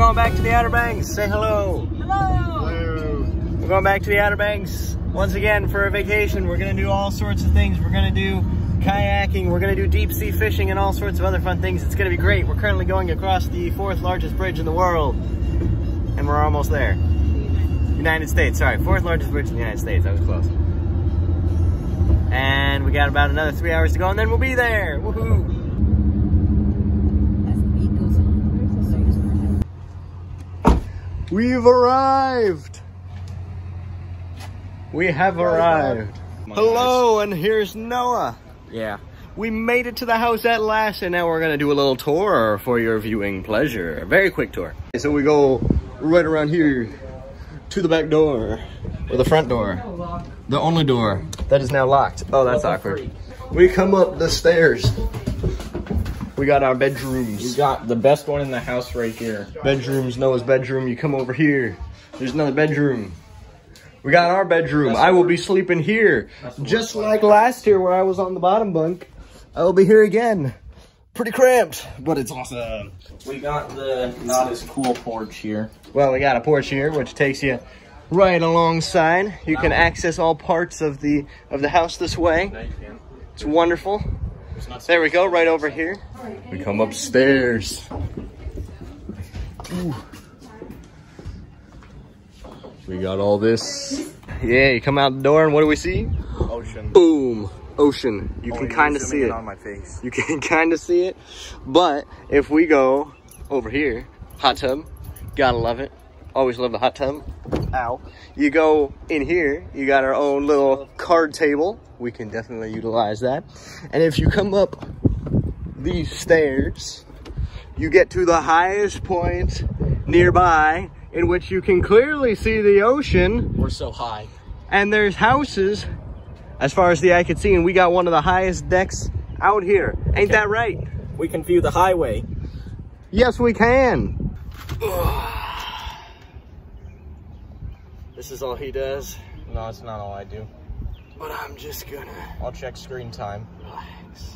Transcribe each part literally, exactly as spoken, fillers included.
going back to the Outer Banks. Say hello. Hello. Hello. We're going back to the Outer Banks once again for a vacation. We're gonna do all sorts of things. We're gonna do kayaking. We're gonna do deep sea fishing and all sorts of other fun things. It's gonna be great. We're currently going across the fourth largest bridge in the world, and we're almost there. United States, sorry, fourth largest bridge in the United States. That was close. And we got about another three hours to go, and then we'll be there. Woohoo! We've arrived. We have arrived. Hello, and here's Noah. Yeah. We made it to the house at last, and now we're gonna do a little tour for your viewing pleasure. A very quick tour. So we go right around here to the back door, or the front door. The only door that is now locked. Oh, that's awkward. We come up the stairs. We got our bedrooms. We got the best one in the house right here. Bedrooms, Noah's bedroom. You come over here. There's another bedroom. We got our bedroom. I will be sleeping here. Just like last year where I was on the bottom bunk. I will be here again. Pretty cramped, but it's awesome. We got the not as cool porch here. Well, we got a porch here, which takes you right alongside. You can access all parts of the of the house this way. It's wonderful. There we go, right over here. We come upstairs. Ooh. We got all this. Yeah, you come out the door and what do we see? Ocean. Boom. Ocean. You oh, can kind of see it. on my face. You can kind of see it. But if we go over here, hot tub, gotta love it. Always love the hot tub. Ow. You go in here, you got our own little card table. We can definitely utilize that. And if you come up these stairs, you get to the highest point nearby in which you can clearly see the ocean. We're so high. And there's houses as far as the eye can see, and we got one of the highest decks out here. Ain't that right? We can view the highway. Yes, we can. This is all he does. No, it's not all I do. But I'm just gonna... I'll check screen time. Relax.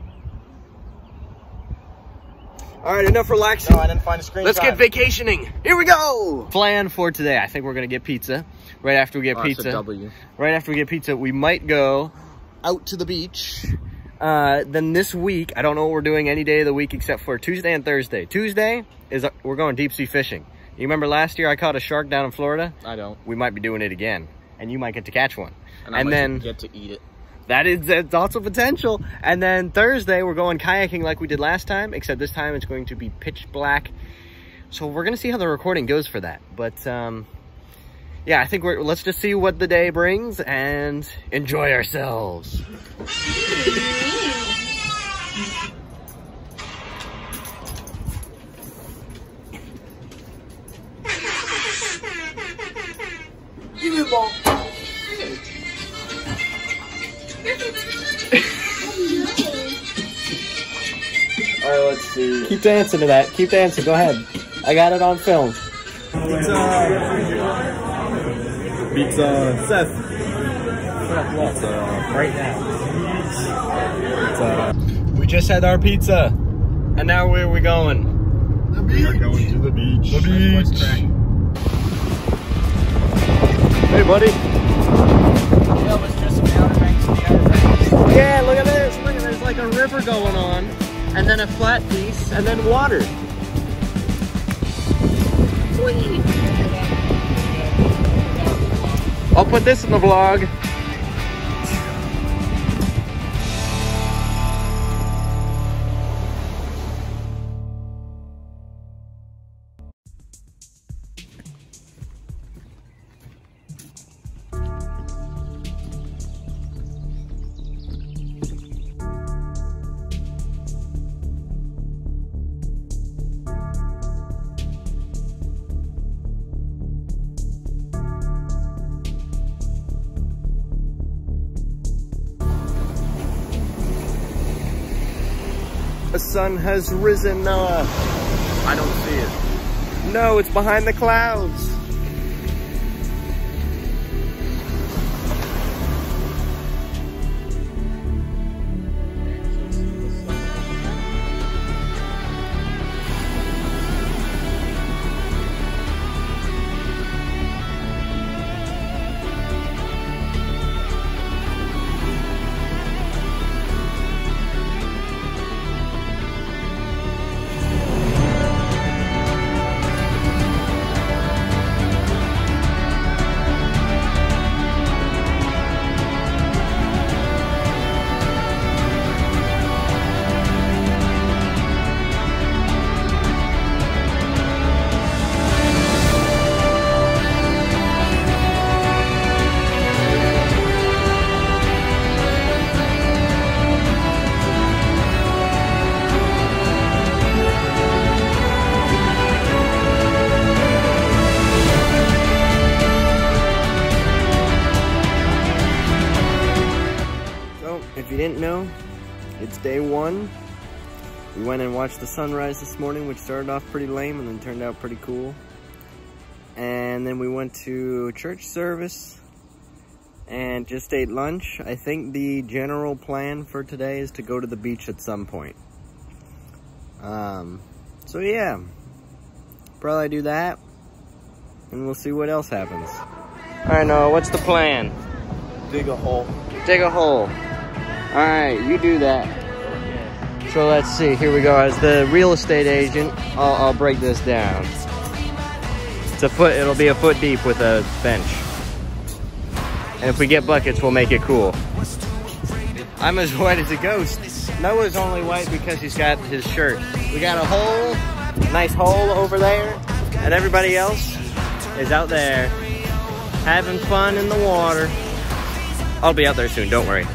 All right, enough relaxing. No, I didn't find a screen Let's time. get vacationing. Here we go. Plan for today. I think we're gonna get pizza. Right after we get oh, pizza. it's a W. Right after we get pizza, we might go out to the beach. Uh, then this week, I don't know what we're doing any day of the week except for Tuesday and Thursday. Tuesday is uh, we're going deep sea fishing. You remember last year I caught a shark down in Florida? I don't. We might be doing it again, and you might get to catch one. And, I and might then get to eat it. That is that's also potential. And then Thursday we're going kayaking like we did last time, except this time it's going to be pitch black. So we're gonna see how the recording goes for that. But um, yeah, I think we're let's just see what the day brings and enjoy ourselves. Give me a ball. All right, let's see. Keep dancing to that. Keep dancing. Go ahead. I got it on film. Pizza. Pizza. Seth. Pizza. Right now. Pizza. We just had our pizza, and now where are we going? The beach. We're going to the beach. The beach. Hey, buddy. Yeah, look at this. Look at there's like a river going on, and then a flat piece, and then water. Whee. I'll put this in the vlog. The sun has risen, Noah. I don't see it. No, it's behind the clouds. It's day one. We went and watched the sunrise this morning, which started off pretty lame and then turned out pretty cool. And then we went to church service and just ate lunch. I think the general plan for today is to go to the beach at some point. Um, so yeah, probably do that and we'll see what else happens. All right, Noah, what's the plan? Dig a hole. Dig a hole. All right, you do that. So let's see, here we go. As the real estate agent, I'll, I'll break this down. It's a foot, it'll be a foot deep with a bench. And if we get buckets, we'll make it cool. I'm as white as a ghost. Noah's only white because he's got his shirt. We got a hole, nice hole over there, and everybody else is out there having fun in the water. I'll be out there soon, don't worry.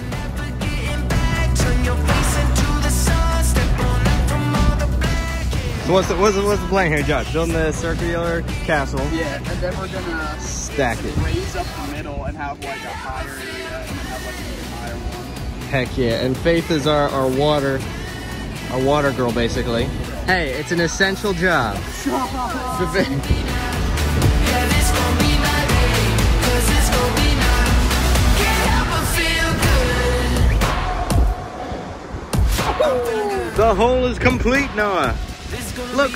So what's the, what's the, what's the plan here, Josh? Building the circular castle. Yeah, and then we're gonna stack it. Raise up the middle and have like a higher area and then have like an even higher one. Heck yeah, and Faith is our, our water, our water girl basically. Hey, it's an essential job. The hole is complete, Noah. Look,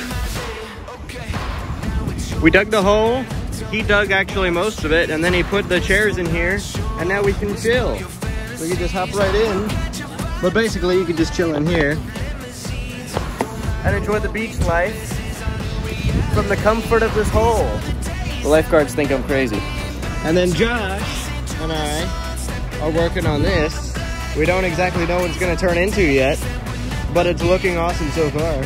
we dug the hole. He dug actually most of it, and then he put the chairs in here, and now we can chill. We can just hop right in. But basically, you can just chill in here and enjoy the beach life from the comfort of this hole. The lifeguards think I'm crazy. And then Josh and I are working on this. We don't exactly know what it's going to turn into yet, but it's looking awesome so far.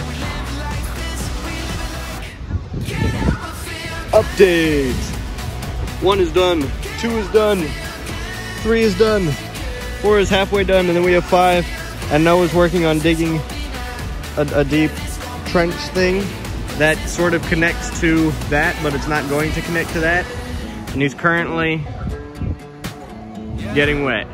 Updates. One is done, two is done, three is done, four is halfway done, and then we have five. And Noah's working on digging a, a deep trench thing that sort of connects to that, but it's not going to connect to that. And he's currently getting wet.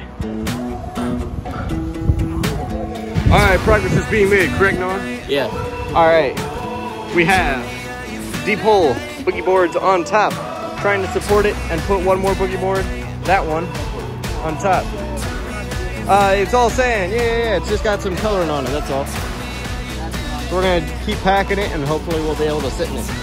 All right, progress is being made, correct, Noah? Yeah. All right, we have deep hole boogie boards on top, trying to support it and put one more boogie board, that one, on top. Uh, it's all sand, yeah, yeah, yeah, it's just got some coloring on it, that's all. So we're gonna keep packing it and hopefully we'll be able to sit in it.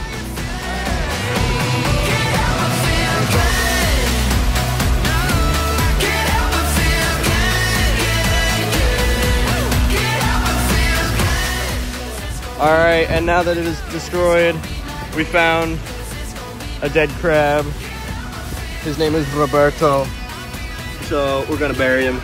All right, and now that it is destroyed, we found a dead crab. His name is Roberto. So we're gonna bury him.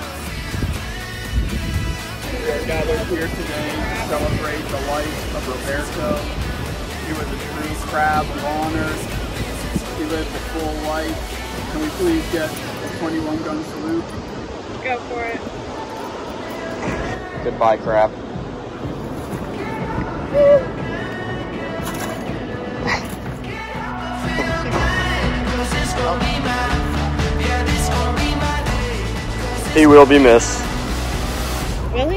We are gathered here today to celebrate the life of Roberto. He was a true crab of honor. He lived a full life. Can we please get a twenty-one gun salute? Go for it. Goodbye, crab. He will be missed. Really?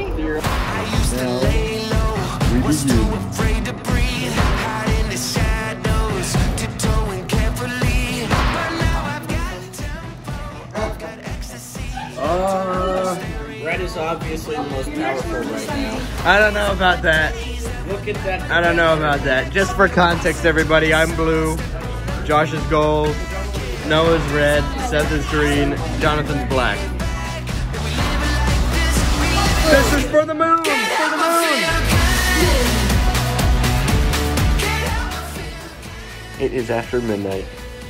Uh, Red is obviously the most powerful right now. I don't know about that. Look at that. I don't know about that. Just for context, everybody, I'm blue. Josh is gold. Noah's red. Seth is green. Jonathan's black. This is for the moon! For the moon! It is after midnight.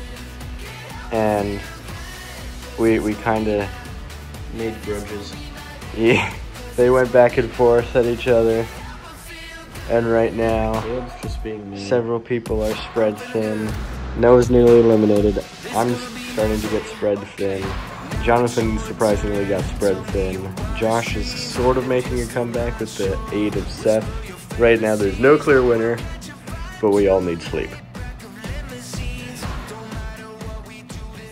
And we we kinda Made grudges. yeah. They went back and forth at each other. And right now Caleb's just being mean. several people are spread thin. Noah's nearly eliminated. I'm starting to get spread thin. Jonathan surprisingly got spread thin. Josh is sort of making a comeback with the aid of Seth. Right now there's no clear winner, but we all need sleep.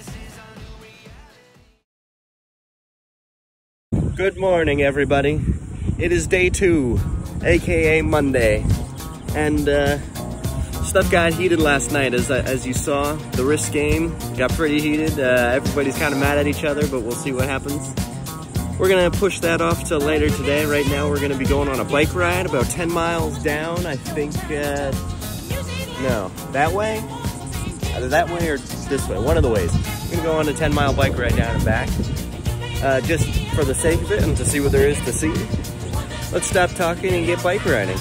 Good morning, everybody. It is day two, aka Monday, and uh, stuff got heated last night. As as you saw, the wrist game got pretty heated. Uh, everybody's kind of mad at each other, but we'll see what happens. We're gonna push that off till later today. Right now, we're gonna be going on a bike ride about ten miles down. I think. Uh, no, that way. Either that way or this way. One of the ways. We're gonna go on a ten mile bike ride down and back, uh, just for the sake of it and to see what there is to see. Let's stop talking and get bike riding.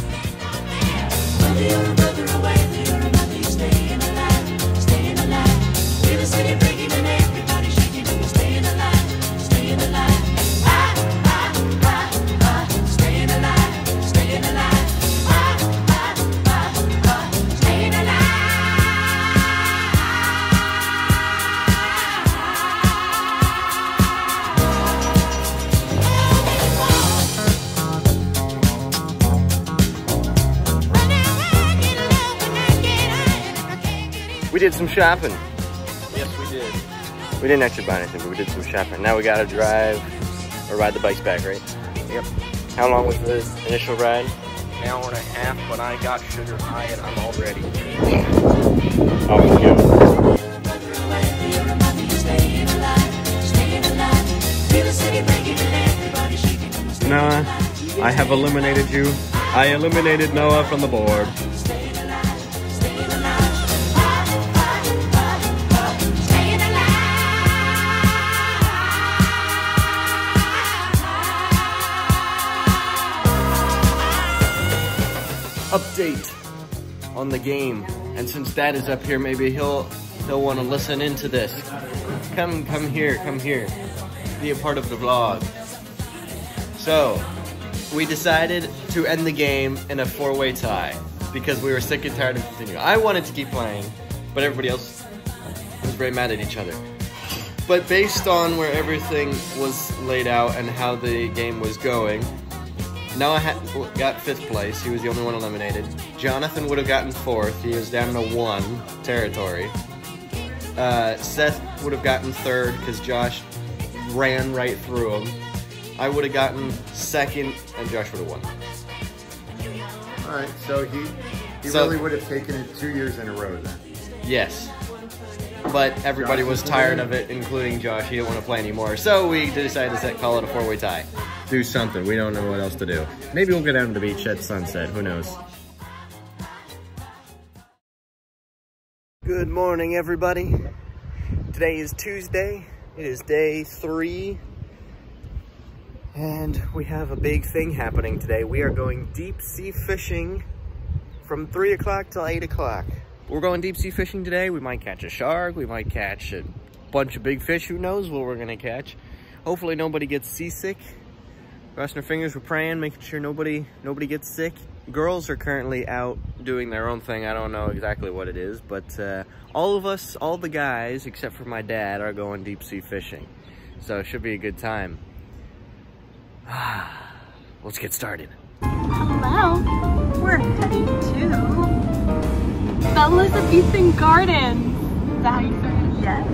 We did some shopping. Yes, we did. We didn't actually buy anything, but we did some shopping. Now we gotta drive or ride the bikes back, right? Yep. How long was the initial ride? An hour and a half, but I got sugar high and I'm all ready. Always good. Noah, I have eliminated you. I eliminated Noah from the board. Update on the game, and since Dad is up here, maybe he'll he'll want to listen into this. Come come here, come here, be a part of the vlog. So we decided to end the game in a four-way tie because we were sick and tired of continuing. I wanted to keep playing, but everybody else was very mad at each other. But based on where everything was laid out and how the game was going, Noah had, got fifth place. He was the only one eliminated. Jonathan would have gotten fourth. He was down to one territory. Uh, Seth would have gotten third because Josh ran right through him. I would have gotten second, and Josh would have won. All right, so he he So- really would have taken it two years in a row then. Yes. But everybody Josh was is tired winning. of it, including Josh. He didn't want to play anymore. So we decided to set, call it a four-way tie. Do something. We don't know what else to do. Maybe we'll go down to the beach at sunset. Who knows? Good morning, everybody. Today is Tuesday. It is day three. And we have a big thing happening today. We are going deep sea fishing from three o'clock till eight o'clock. We're going deep sea fishing today. We might catch a shark. We might catch a bunch of big fish. Who knows what we're gonna catch. Hopefully nobody gets seasick. Crossing our fingers, we're praying, making sure nobody nobody gets sick. Girls are currently out doing their own thing. I don't know exactly what it is, but uh, all of us, all the guys, except for my dad, are going deep sea fishing. So it should be a good time. Let's get started. Hello. We're heading to the Elizabethan Gardens. Is that how you say it? Yes.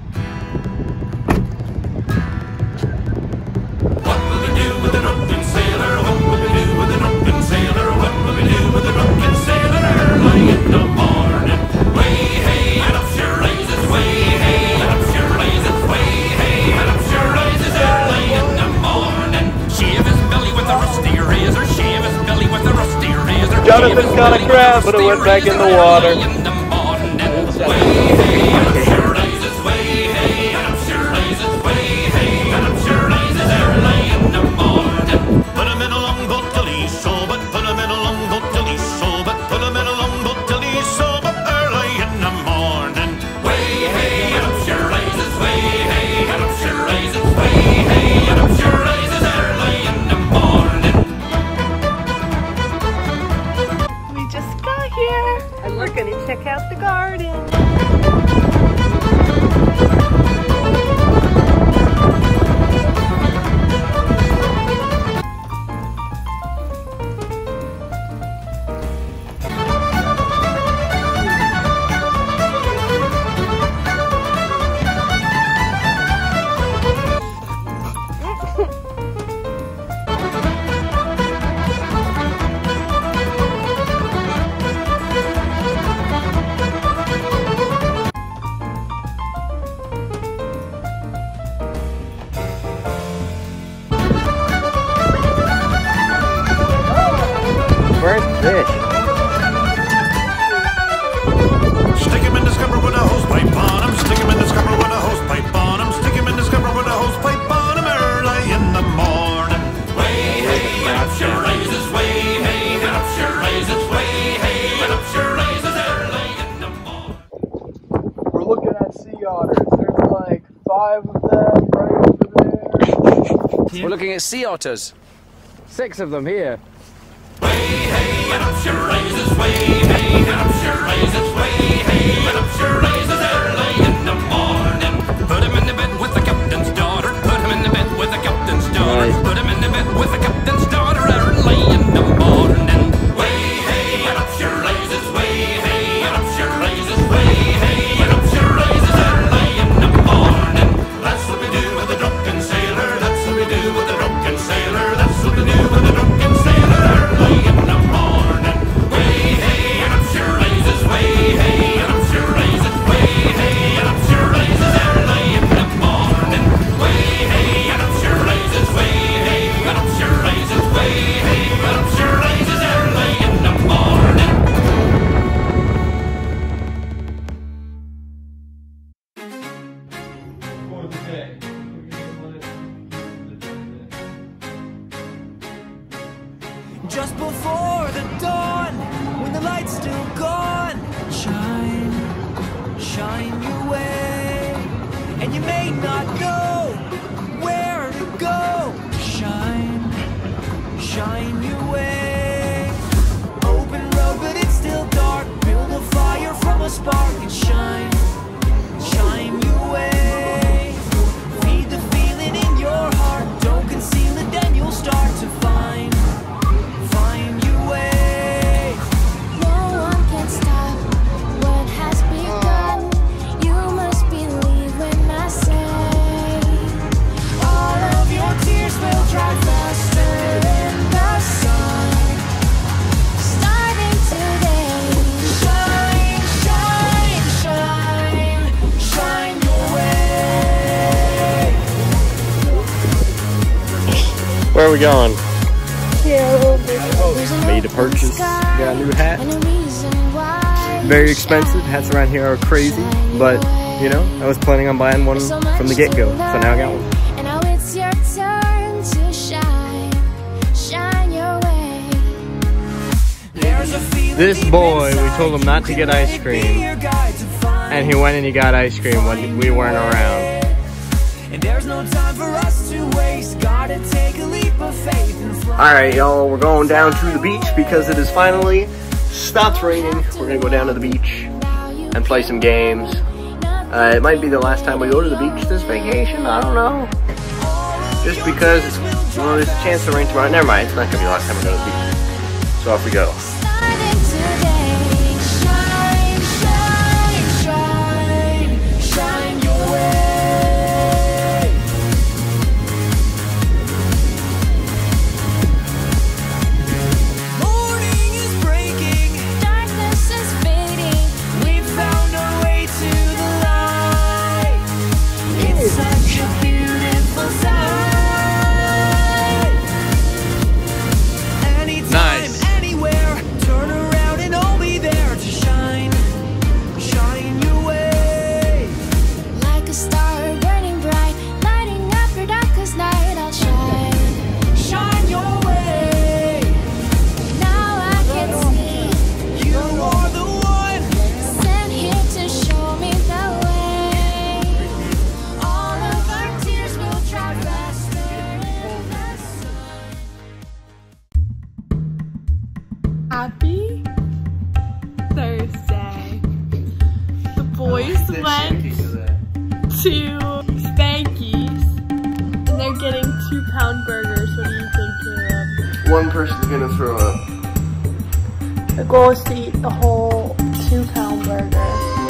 What will we do with the drunken sailor? What will we do with the drunken sailor? What will we do with the drunken sailor early in the morning? Way hey, and up she rises. Way hey, and up she rises. Way hey, and up she rises early in the morning. Shave his belly with a rusty razor. Shave his belly with a rusty razor. Jonathan's got a crab, but it went back in the water. In the morning. Way hey, and up she rises. Way hey, and up she rises. Way hey, and up she rises early in the morning. Put him in a longboat till he's sober. Put him in a longboat till he's sober. Put him in a longboat till he's sober early in the morning. Way hey, and up she rises. Way hey, and up she rises. Way hey, and up she rises early in the morning. We just got here and we're gonna check out the garden. Where's fish? Stick him in the scupper with a hose pipe on him. Stick him in the scupper with a hose pipe on him. Stick him in the scupper with a hose pipe on him early in the morning. Way hey, and up she raises. Way hey, and up she raises. Way hey, and up she raises early in the morning. We're looking at sea otters. There's like five of them right over there. We're looking at sea otters. Six of them here. Way hey, and up she raises. Way hey, and up she raises. Way hey, and up she raises early in the morning. Put him in the bed with the captain's daughter. Put him in the bed with the captain's daughter. Nice. Put him in the bed with the captain's daughter early in the morning. Way hey, and up she raises. Way hey, and up she raises. Way hey, and up she raises early in the morning. That's what we do with the drunken sailor. That's what we do with the drunken sailor. That's what we do with the drunken sailor early in the morning. Way hey, and up she raises. Way hey, and up she raises. Way hey, and up she raises early in the morning. Way hey, and up she raises. Way hey, and up she raises. Way hey, and up she raises early in the morning. Just before the dawn, when the light's still gone, shine, shine your way. And you may not know where to go. Shine, shine your way. Open road, but it's still dark. Build a fire from a spark and shine, shine your way. Feed the feeling in your heart. Don't conceal it, then you'll start to find. Find your way. No one can stop what has begun. You must believe when I say all of your tears will dry faster in the sun. Starting today, shine, shine, shine, shine your way. Where are we going? Here, Made a purchase. Got a new hat. Very expensive. Hats around here are crazy, but you know, I was planning on buying one from the get-go, so now I got one. And now it's your turn to shine, shine your way. This boy, we told him not to get ice cream, and he went and he got ice cream when we weren't around. And there's no time for us to waste. Gotta take a leap of faith and fly. Alright, y'all, we're going down to the beach because it is finally stopped raining. We're gonna go down to the beach and play some games. Uh, it might be the last time we go to the beach this vacation, I don't know. Just because, well, there's a chance to rain tomorrow. Never mind, it's not gonna be the last time we go to the beach. So off we go. Starting today, shine, shine, shine, shine your way. Morning is breaking, Darkness is fading. we've found our way to the light. It's such a beautiful sight. Anytime, Nice. anywhere, turn around and I'll be there to shine, shine your way. Like a star burning bright, lighting up your darkest night. I'll shine, Shine your way. now I can see. You are the one. Sent here to show me the way. All of our tears will dry faster in the sun. Happy Thursday. The boys went to Spanky's and they're getting two pound burgers. What do you think, Caleb? One person's gonna throw up. The goal is to eat the whole two pound burger.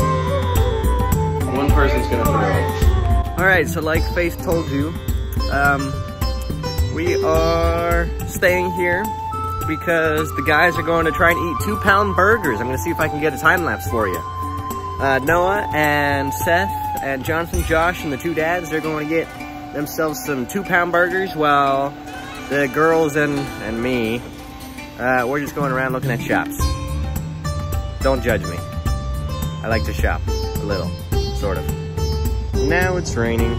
One person's gonna throw up. Alright, so like Faith told you, um, we are staying here because the guys are going to try and eat two pound burgers. I'm gonna see if I can get a time lapse for you. Uh, Noah and Seth and Jonathan, Josh, and the two dads, they're going to get themselves some two pound burgers while the girls and, and me Uh, we're just going around looking at shops. Don't judge me. I like to shop a little, sort of. Now it's raining.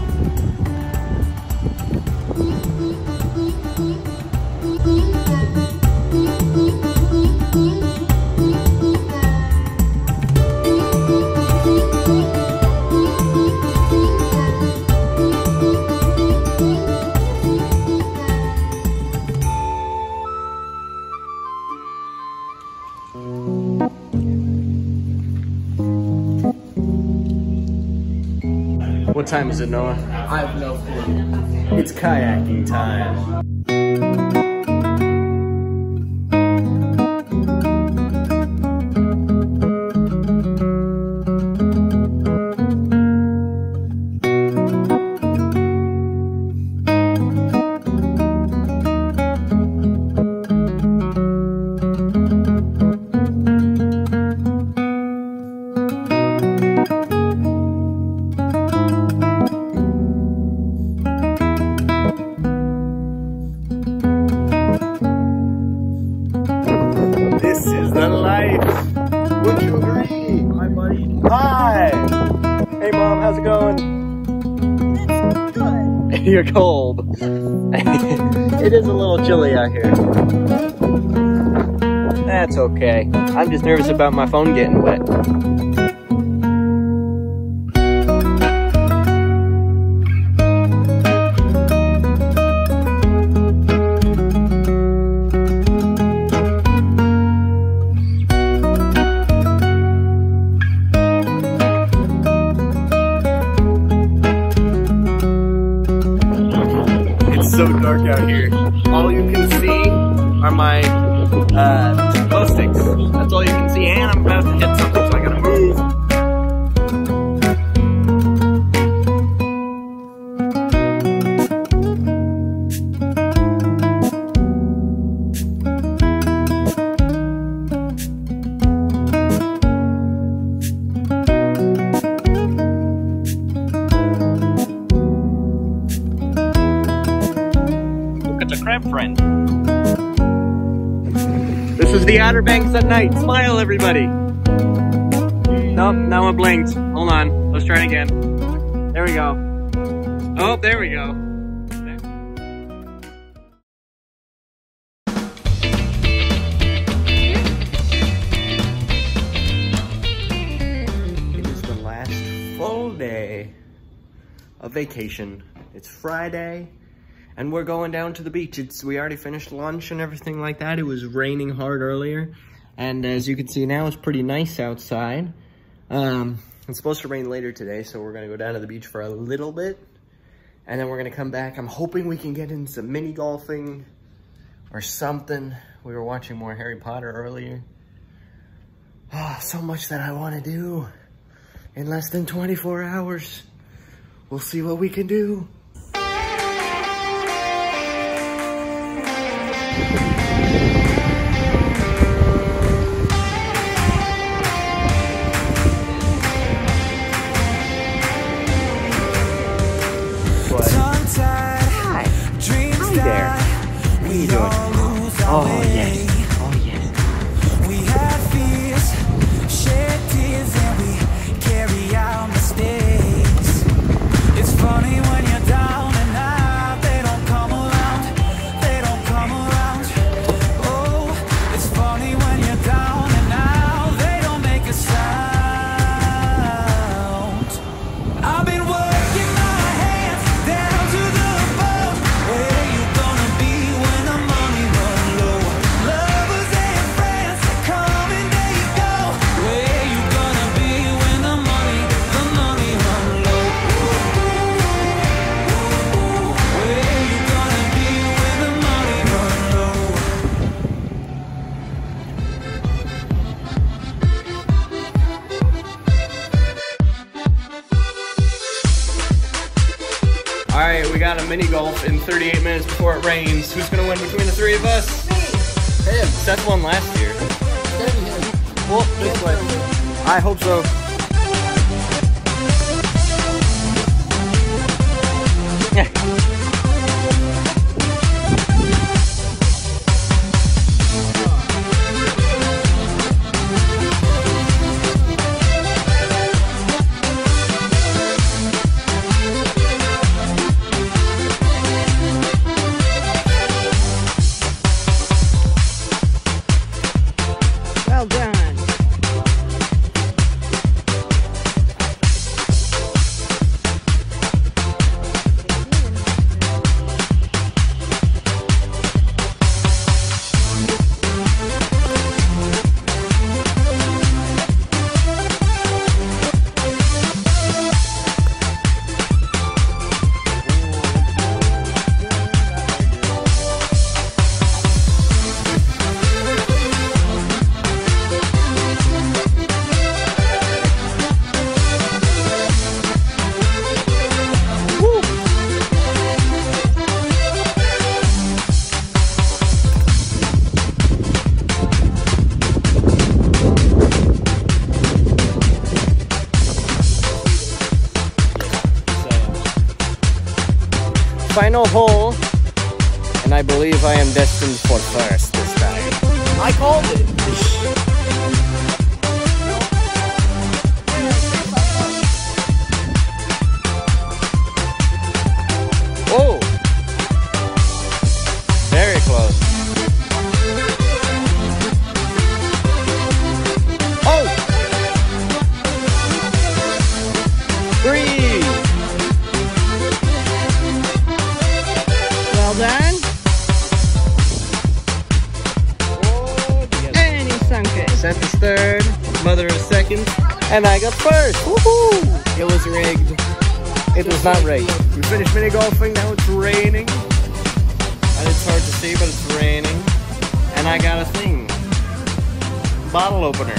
What time is it, Noah? I have no clue. It's kayaking time. Would you agree? Hi, buddy. Hi! Hey, Mom, how's it going? It's good. You're cold. It is a little chilly out here. That's okay. I'm just nervous about my phone getting wet. So dark out here. All you can see are my uh, glow sticks. That's all you can see, and I'm about to hit something, so I gotta move. Friend. This is the Outer Banks at night. Smile, everybody. Nope, now I blinked. Hold on. Let's try it again. There we go. Oh, there we go. It is the last full day of vacation. It's Friday. And we're going down to the beach. It's we already finished lunch and everything like that. It was raining hard earlier. And as you can see now, it's pretty nice outside. Um, it's supposed to rain later today, so we're gonna go down to the beach for a little bit. And then we're gonna come back. I'm hoping we can get in some mini golfing or something. We were watching more Harry Potter earlier. Oh, so much that I wanna do in less than twenty-four hours. We'll see what we can do. Oh yes, oh yes. We have fears, shed tears, and we carry out mistakes. It's funny when you're down and out, they don't come around, they don't come around. Oh, it's funny when you're down and out, they don't make a sound. I've been working my hands down to the bone. Where you gonna be when the money runs low? Lovers and friends come and they go. Where you gonna be when the money, the money run low? Where you gonna be when the money run low? All right, we got a mini golf in thirty-eight minutes before it rains. Who's gonna win between the three of us? Me. Him. Seth won last year. Well, this way. I hope so. Well done. Final hole, and I believe I am destined for first this time. I called it. Oh! Very close. Oh! Three! Well done. And he sunk it. Seth is third, Mother is second, and I got first. Woohoo! It was rigged. It was not rigged. We finished mini golfing, now it's raining. And it's hard to see, but it's raining. And I got a thing. Bottle opener.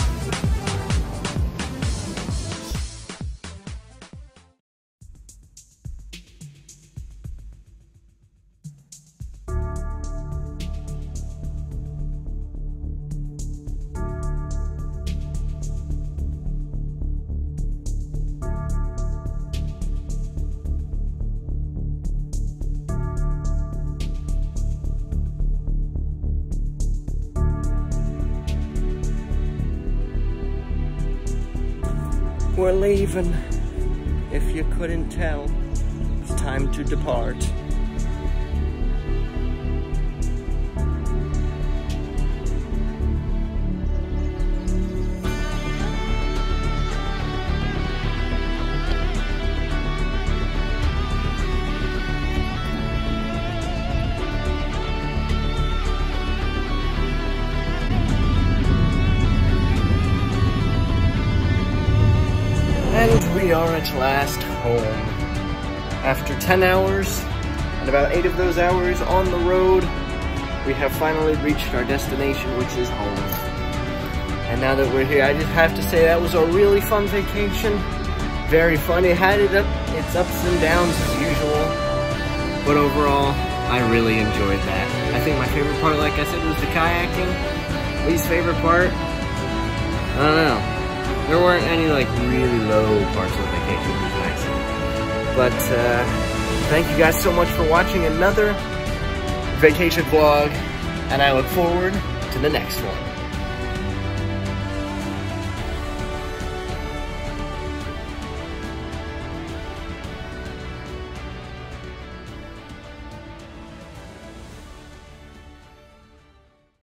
We're leaving. If you couldn't tell, it's time to depart. And we are at last home. After ten hours, and about eight of those hours on the road, we have finally reached our destination, which is home. And now that we're here, I just have to say that was a really fun vacation. Very fun. It had it up, its ups and downs as usual. But overall, I really enjoyed that. I think my favorite part, like I said, was the kayaking. Least favorite part, I don't know. There weren't any like really low parts of the vacation, which was nice. But uh, thank you guys so much for watching another vacation vlog, and I look forward to the next one.